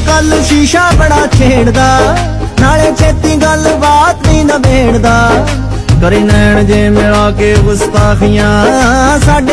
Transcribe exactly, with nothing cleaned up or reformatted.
कल शीशा बड़ा छेड़दा, नाले छेती गल बात नहीं नबेड़दा। करे नैन जे मिला के गुस्ताखियां साडे